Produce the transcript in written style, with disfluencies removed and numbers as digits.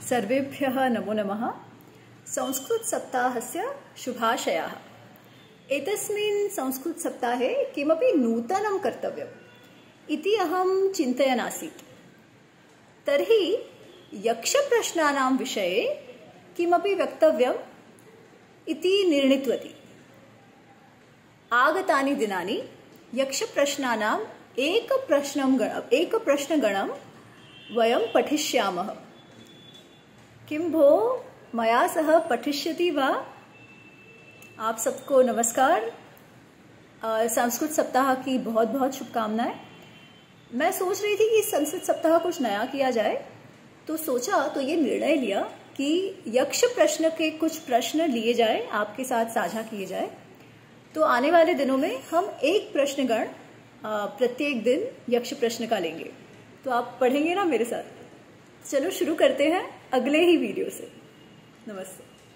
सर्वेभ्यः नमो नमः। संस्कृतसप्ताहस्य शुभाशयाः। एतस्मिन् संस्कृतसप्ताहे किमपि नूतनं कर्तव्यम् इति अहं चिन्तयन् आसीत्। तर्हि यक्षप्रश्नानां विषये किमपि वक्तव्यम् इति निर्णीतवती। आगतानि दिनानि यक्षप्रश्नानाम् एकप्रश्नगणं वयं पठिष्यामः। किं भो मया सह पठिष्यति वा? आप सबको नमस्कार। संस्कृत सप्ताह की बहुत बहुत शुभकामनाएं। मैं सोच रही थी कि संस्कृत सप्ताह कुछ नया किया जाए, तो ये निर्णय लिया कि यक्ष प्रश्न के कुछ प्रश्न लिए जाए, आपके साथ साझा किए जाए। तो आने वाले दिनों में हम एक प्रश्नगण प्रत्येक दिन यक्ष प्रश्न का लेंगे। तो आप पढ़ेंगे ना मेरे साथ? चलो शुरू करते हैं अगले ही वीडियो से। नमस्ते।